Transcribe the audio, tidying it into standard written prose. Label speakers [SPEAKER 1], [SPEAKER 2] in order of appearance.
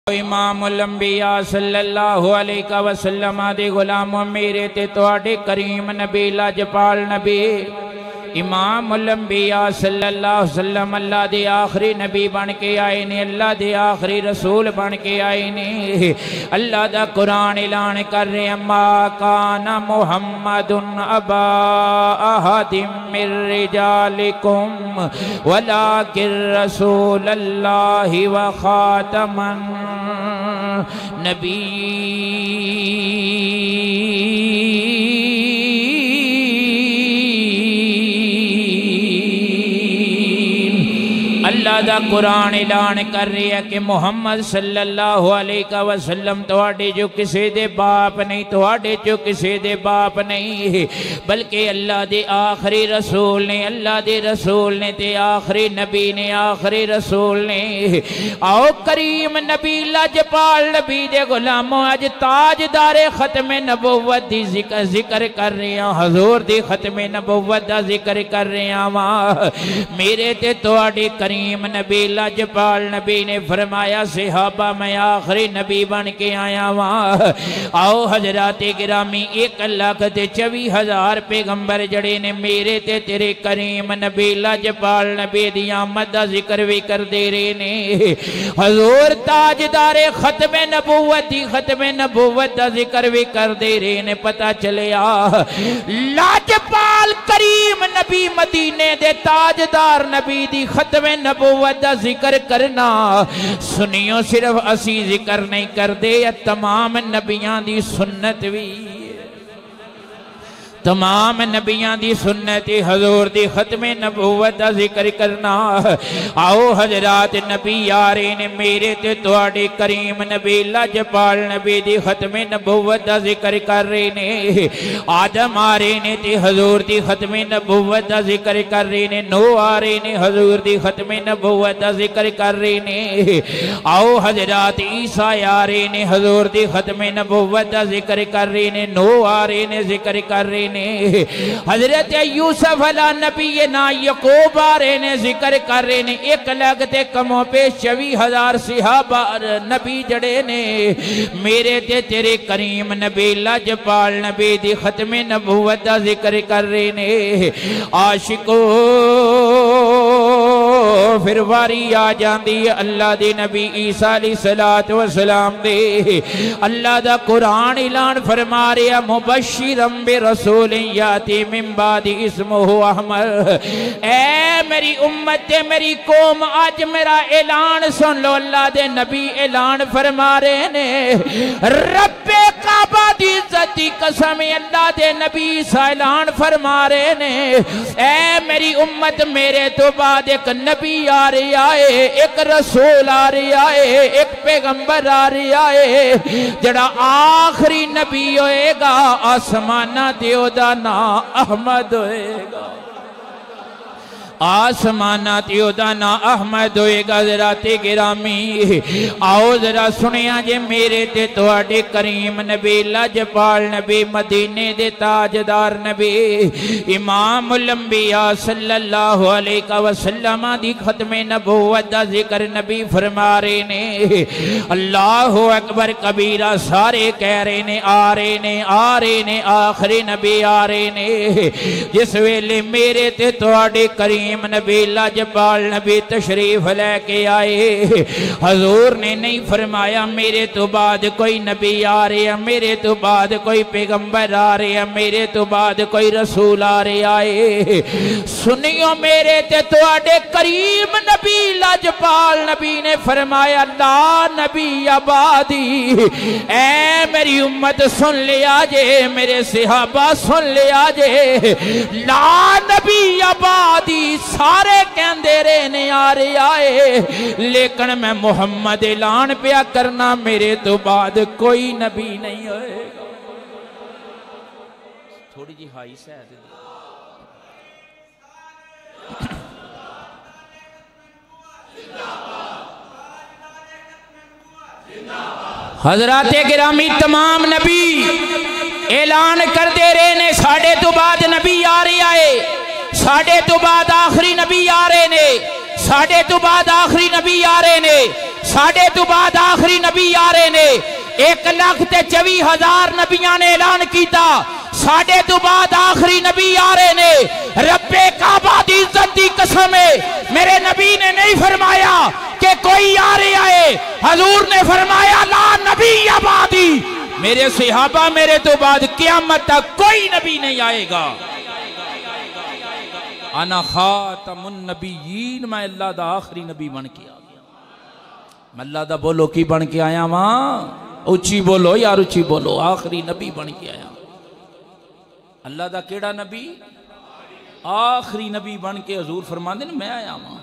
[SPEAKER 1] इमामुल अंबिया सल्लल्लाहु अलैहि वसल्लम दे गुलाम मेरे ते तुहाडे करीम नबी लजपाल नबी इमामुल अंबिया सल्लल्लाहु अलैहि वसल्लम अल्लाह दे आखिरी नबी बन के आए ने, अल्लाह दे आखिरी रसूल बन के आए ने। अल्लाह दा कुरान ऐलान कर रहे हैं, मा काना मुहम्मदुन अबा अहदिम मिर रिजालिकुम वलाकिन रसूलल्लाहि व खातमन नबी। अल्लाह दा कुरान ऐलान कर रही है कि मुहम्मद सल्लल्लाहु अलैहि वसल्लम तुहाडे जो किसी दे बाप नहीं, तुहाडे जो किसी दे बाप नहीं, बल्कि अल्लाह दे आखिरी रसूल ने, अल्लाह दे रसूल ने ते आखिरी नबी ने, आखिरी रसूल ने। आओ करीम नबी लजपाल नबी दे गुलामों, अज ताजदारे खत्मे नबुव्वत दी जिक्र कर रहे हैं, हजूर दी खत्मे नबुव्वत दा जिक्र कर रहे हैं। मेरे ते तुहाडे करीम नबी लजपाल नबी ने फरमाया, सहाबा मैं आखिरी नबी बन के आया वहां। आओ हजराते गिरामी 1,24,000 पैगंबर जड़े ने मेरे ते तेरे करीम नबी लजपाल नबी दी आमद दा जिक्र भी कर दे रहे ने। हजूर ताजदारे खत्मे नबुव्वत दा जिक्र भी कर दे रहे ने। पता चलिया लजपाल करीम नबी मदीने दे ताजदार नबी दी खत्मे नबुव्वत दा जिक्र करना सुनियो, सिर्फ असी जिक्र नहीं करते, तमाम नबियां दी सुन्नत भी, तमाम नबियां दी सुन्नत हजूर दी खत्मे नबुव्वत दा जिक्र करना। आओ हजरात नबी आ रहे ने मेरे ते तुहाडे करीम नबी लजपाल नबी दी खत्मे नबुव्वत दा जिक्र कर रहे ने। आदम आ रहे ने ते हजूर दी खत्मे नबुव्वत दा जिक्र कर रहे ने। नूह आ रहे ने, हजूर दी खत्मे नबुव्वत दा जिक्र कर रहे ने। आओ हजरात ईसा आ रहे ने, हजूर दी खत्मे नबुव्वत दा जिक्र कर रहे ने। नूह आ रहे ने, जिक्र कर रहे ने। हजरत यूसुफ अला नबी ना यकूब आ रहे ने, जिक्र कर रहे ने। 1,00,000 कमों पे 24,000 सहाबा नबी जड़े ने मेरे ते तेरे करीम नबी लजपाल नबी दी खत्मे नबुव्वत दा जिक्र कर रहे ने। आशिको फिर वारी आ जाती है अल्लाह दे नबी ईसा अलैहिस्सलातु वस्सलाम दे। अल्लाह दा कुरान ऐलान फरमा रहा, मुबश्शिरम बिरसूल याती मिन बादी इस्मुहु अहमद। ऐ मेरी उम्मत ते मेरी कौम, आज मेरा ऐलान सुन लो। अल्लाह दे नबी ऐलान फरमा रहे ने, रब्बे काबा दी इज्जत दी कसम, अल्लाह दे नबी ऐलान फरमा रहे ने, ऐ मेरी उम्मत मेरे तो बाद एक नबी आ रहा है, एक रसूल आ रहा है, एक पैगंबर आ रहा है, जड़ा आखिरी नबी होएगा। आसमाना ते ओदा नाम अहमद होएगा, आसमाना ते ओदा ना अहमद होएगा। जरा ते गिरामी आओ जरा सुनिया जे मेरे ते तुहाडे करीम नबी लजपाल नबी मदीने दे ताजदार नबी इमामुल अंबिया सल्लल्लाहु अलैहि वसल्लम दी खत्मे नबुव्वत दा जिक्र नबी फरमा रहे ने। अल्लाहु अकबर कबीरा सारे कह रहे ने, आ रहे ने, आ रहे ने, आखिरी नबी आ रहे ने। जिस वेले मेरे ते तुहाडे करीम नबी लजपाल नबी तशरीफ लेके आए, हजूर ने नहीं फरमाया मेरे तो बाद कोई नबी आ रहे हैं, मेरे तो बाद कोई पैगंबर आ रहे हैं, मेरे तो बाद कोई रसूल आ रहे आए। सुनियो मेरे ते तुहाडे करीम नबी लजपाल नबी ने फरमाया, ला नबी आबादी, ऐ मेरी उम्मत सुन लिया जे, मेरे सहाबा सुन लिया जे, ला नबी आबादी सारे कहते रहे ने आ रहे आए, लेकिन मैं मुहम्मद ऐलान पिया करना मेरे तो बाद कोई नबी नहीं होएगा। थोड़ी जी हाई से हजराते गिरामी तमाम नबी ऐलान करते रहे ने, साढ़े तो बाद नबी आ रहे आए, साढ़े तो बाद आखिरी नबी आ रहे ने, साढ़े तो बाद आखिरी नबी आ रहे ने। साडे तो बाद आखिरी नबी आ रहे ने। 1,24,000 नबियां ने ऐलान किया, साडे तो बाद आखिरी नबी आ रहे ने। रब्बे काबा दी इज्जत दी कसम है, मेरे नबी ने नहीं फरमाया कि कोई आ रहा है, हजूर ने फरमाया ला नबी आबादी, मेरे सहाबा मेरे तो बाद क़यामत तक कोई नबी नहीं आएगा। अना खातमुन नबीयीन, मैं अल्लाह दा आखिरी नबी बन के आ गया। मैं अल्लाह दा बोलो की बन के आया वहां, उच्ची बोलो यार उच्ची बोलो, आखिरी नबी बन के आया। अल्लाह दा केड़ा नबी? आखिरी नबी बन के हजूर फरमांदे ने मैं आया वहां।